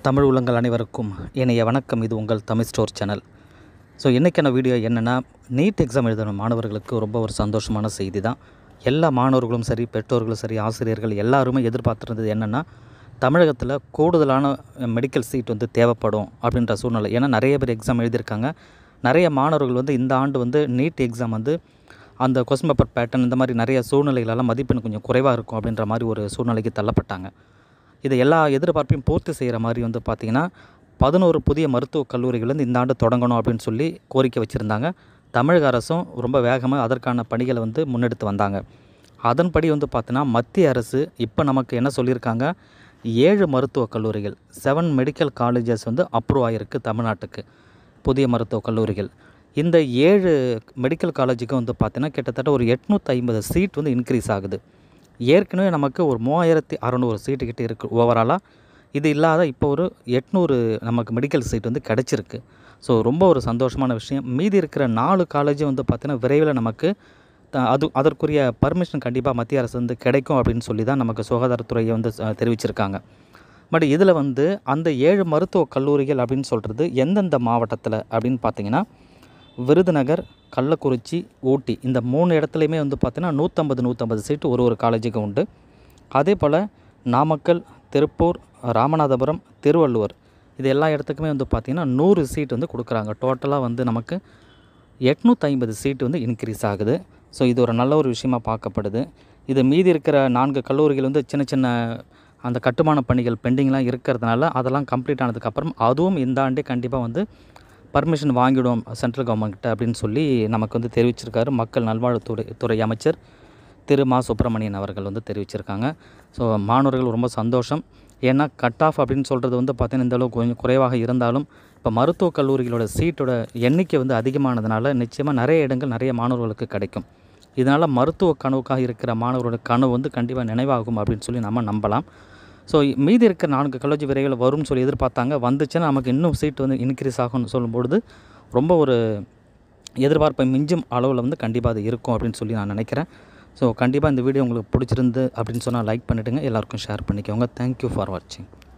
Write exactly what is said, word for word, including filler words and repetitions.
தமிழ் உள்ளங்கள் அனைவருக்கும் இணைய வணக்கம். இது உங்கள் தமிழ் ஸ்டோர் சேனல். ஸோ இன்றைக்கான வீடியோ என்னென்னா, நீட் எக்ஸாம் எழுதின மாணவர்களுக்கு ரொம்ப ஒரு சந்தோஷமான செய்தி தான். எல்லா மாணவர்களும் சரி, பெற்றோர்களும் சரி, ஆசிரியர்கள் எல்லாருமே எதிர்பார்த்துருந்தது என்னென்னா, தமிழகத்தில் கூடுதலான மெடிக்கல் சீட் வந்து தேவைப்படும் அப்படின்ற சூழ்நிலை. ஏன்னா நிறைய பேர் எக்ஸாம் எழுதியிருக்காங்க. நிறைய மாணவர்கள் வந்து இந்த ஆண்டு வந்து நீட் எக்ஸாம் வந்து அந்த கொஸ்டின் பேப்பர் பேட்டர்ன் இந்த மாதிரி நிறைய சூழ்நிலைகளெல்லாம் மதிப்பெண் கொஞ்சம் குறைவாக இருக்கும் அப்படின்ற மாதிரி ஒரு சூழ்நிலைக்கு தள்ளப்பட்டாங்க. இது எல்லா எதிர்பார்ப்பையும் பூர்த்தி செய்கிற மாதிரி வந்து பார்த்திங்கன்னா, பதினோரு புதிய மருத்துவக் கல்லூரிகள் வந்து இந்த ஆண்டு தொடங்கணும் அப்படின்னு சொல்லி கோரிக்கை வச்சுருந்தாங்க. தமிழக அரசும் ரொம்ப வேகமாக அதற்கான பணிகளை வந்து முன்னெடுத்து வந்தாங்க. அதன்படி வந்து பார்த்தீங்கன்னா, மத்திய அரசு இப்போ நமக்கு என்ன சொல்லியிருக்காங்க, ஏழு மருத்துவக் கல்லூரிகள் செவன் மெடிக்கல் காலேஜஸ் வந்து அப்ரூவ் ஆகிருக்கு தமிழ்நாட்டுக்கு, புதிய மருத்துவக் கல்லூரிகள். இந்த ஏழு மெடிக்கல் காலேஜுக்கு வந்து பார்த்திங்கன்னா கிட்டத்தட்ட ஒரு எட்நூற்றி ஐம்பது சீட் வந்து இன்க்ரீஸ் ஆகுது. ஏற்கனவே நமக்கு ஒரு மூவாயிரத்தி அறநூறு சீட்டு கிட்டே இருக்குது ஓவராலாக. இது இல்லாத இப்போ ஒரு எட்நூறு நமக்கு மெடிக்கல் சீட் வந்து கிடச்சிருக்கு. ஸோ ரொம்ப ஒரு சந்தோஷமான விஷயம். மீதி இருக்கிற நாலு காலேஜும் வந்து பார்த்திங்கன்னா விரைவில் நமக்கு அது அதற்குரிய பர்மிஷன் கண்டிப்பாக மத்திய அரசு வந்து கிடைக்கும் அப்படின்னு சொல்லி தான் நமக்கு சுகாதாரத்துறையை வந்து தெரிவிச்சிருக்காங்க. பட் இதில் வந்து அந்த ஏழு மருத்துவக் கல்லூரிகள் அப்படின்னு சொல்கிறது எந்தெந்த மாவட்டத்தில் அப்படின்னு பார்த்திங்கன்னா, விருதுநகர், கள்ளக்குறிச்சி, ஊட்டி இந்த மூணு இடத்துலையுமே வந்து பார்த்திங்கன்னா நூற்றம்பது நூற்றம்பது சீட்டு ஒரு ஒரு காலேஜுக்கு உண்டு. அதே போல் நாமக்கல், திருப்பூர், ராமநாதபுரம், திருவள்ளூர் இது எல்லா இடத்துக்குமே வந்து பார்த்திங்கன்னா நூறு சீட் வந்து கொடுக்குறாங்க. டோட்டலாக வந்து நமக்கு எட்நூற்றி ஐம்பது சீட்டு வந்து இன்க்ரீஸ் ஆகுது. ஸோ இது ஒரு நல்ல ஒரு விஷயமாக பார்க்கப்படுது. இது மீதி இருக்கிற நான்கு கல்லூரிகள் வந்து சின்ன சின்ன அந்த கட்டுமான பணிகள் பெண்டிங்லாம் இருக்கிறதுனால அதெல்லாம் கம்ப்ளீட் ஆனதுக்கப்புறம் அதுவும் இந்த ஆண்டே கண்டிப்பாக வந்து பர்மிஷன் வாங்கிடும் சென்ட்ரல் கவர்மெண்ட்கிட்ட அப்படின்னு சொல்லி நமக்கு வந்து தெரிவிச்சிருக்காரு மக்கள் நல்வாழ்வுத்துறை துறை அமைச்சர் திரு மா சுப்பிரமணியன் அவர்கள் வந்து தெரிவிச்சிருக்காங்க. ஸோ மாணவர்கள் ரொம்ப சந்தோஷம். ஏன்னா கட் ஆஃப் அப்படின்னு சொல்கிறது வந்து பார்த்திங்கன்னா இந்தளவுக்கு கொஞ்சம் குறைவாக இருந்தாலும் இப்போ மருத்துவக் கல்லூரிகளோட சீட்டோட எண்ணிக்கை வந்து அதிகமானதுனால நிச்சயமாக நிறைய இடங்கள் நிறைய மாணவர்களுக்கு கிடைக்கும். இதனால் மருத்துவ கனவுக்காக இருக்கிற மாணவர்களோட கனவு வந்து கண்டிப்பாக நினைவாகும் அப்படின்னு சொல்லி நம்ம நம்பலாம். ஸோ மீதி இருக்கிற நான்கு காலேஜ் விரைவில் வரும்னு சொல்லி எதிர்பார்த்தாங்க. வந்துச்சுன்னா நமக்கு இன்னும் சீட் வந்து இன்க்ரீஸ் ஆகும்னு சொல்லும்பொழுது ரொம்ப ஒரு எதிர்பார்ப்பை மிஞ்சும் அளவில் வந்து கண்டிப்பாக அது இருக்கும் அப்படின்னு சொல்லி நான் நினைக்கிறேன். ஸோ கண்டிப்பாக இந்த வீடியோ உங்களுக்கு பிடிச்சிருந்து அப்படின்னு சொன்னால் லைக் பண்ணிவிடுங்க, எல்லாருக்கும் ஷேர் பண்ணிக்கோங்க. தேங்க்யூ ஃபார் வாட்சிங்.